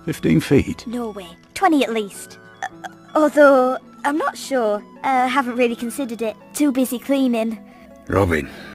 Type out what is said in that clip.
15 feet? No way. 20 at least. Although, I'm not sure. Haven't really considered it. Too busy cleaning. Robin,